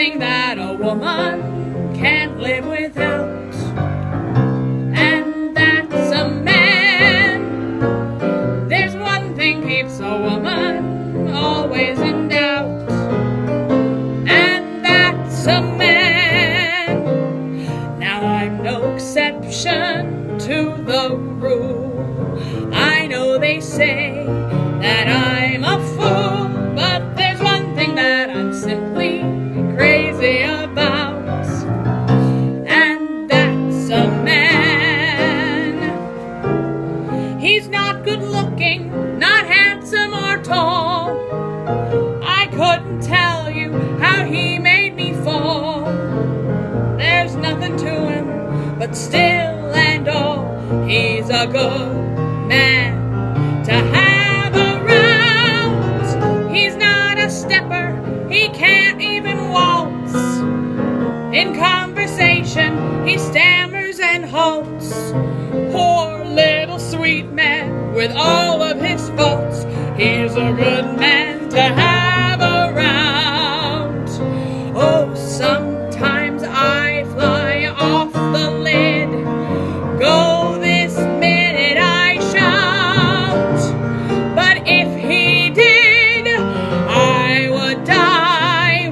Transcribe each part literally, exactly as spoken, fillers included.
thing that a woman can't live without, and that's a man. There's one thing keeps a woman always in doubt, and that's a man. Now I'm no exception to the rule. I know they say that I'm a fool, but there's one thing that I'm simply crazy about, and that's a man. He's not good looking, not handsome or tall. I couldn't tell you how he made me fall. There's nothing to him, but still and all, he's a good man to have around. He's not a stepper, he can't even waltz. In conversation, he stammers and halts. Poor little sweet man with all of his faults, he's a good man to have around. Oh, sometimes I fly off the lid. Go this minute I shout. But if he did, I would die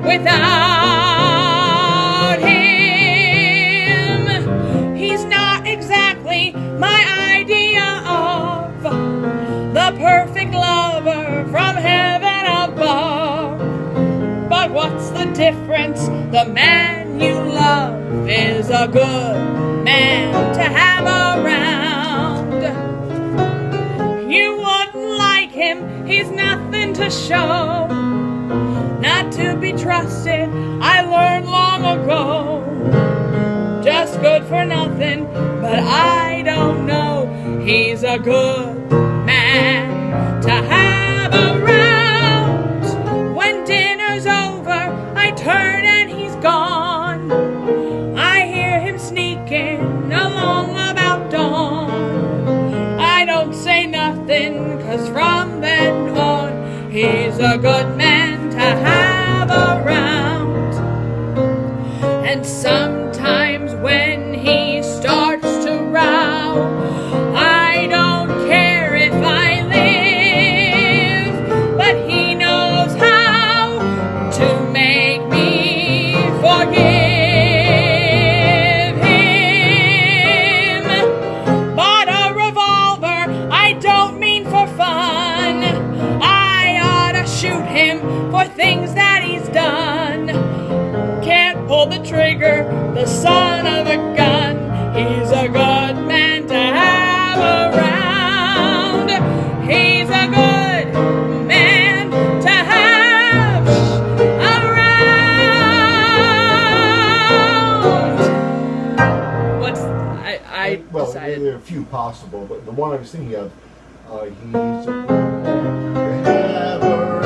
without him. He's not exactly my idea of the perfect lover from heaven above. But what's the difference? The man you love is a good man to have around. You wouldn't like him, he's nothing to show, not to be trusted, I learned long ago. Just good for nothing, but I don't know. He's a good man to have around. When dinner's over, I turn and he's gone. I hear him sneaking along about dawn. I don't say nothing, 'cause from then on, he's a good man to have around. And sometimes when he starts to row, I don't care if I live, but he knows how to make me forgive him. But a revolver, I don't mean for fun. I ought to shoot him for things that he's done. Can't pull the trigger, the son of a gun. He's a good man to have around. He's a good man to have around. What's I I well, decided. there are a few possible, but the one I was thinking of, uh, he's a good man to have around.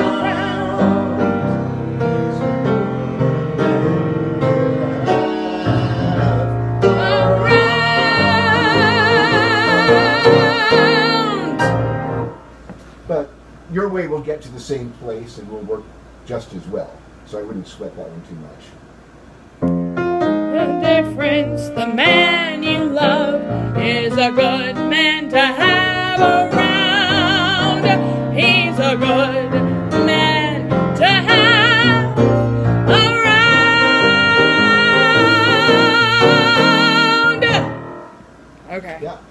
But your way will get to the same place and will work just as well. So I wouldn't sweat that one too much. The difference, the man you love is a good man to have around. He's a good man to have around. Okay. Yeah.